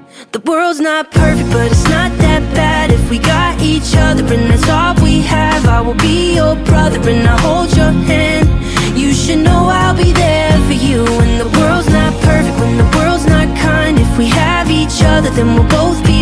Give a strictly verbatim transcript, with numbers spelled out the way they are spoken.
The world's not perfect, but it's not that bad if we got each other, and that's all we have. I will be your brother and I'll hold your hand. You should know I'll be there for you. When the world's not perfect, when the world's not kind, if we have each other, then we'll both be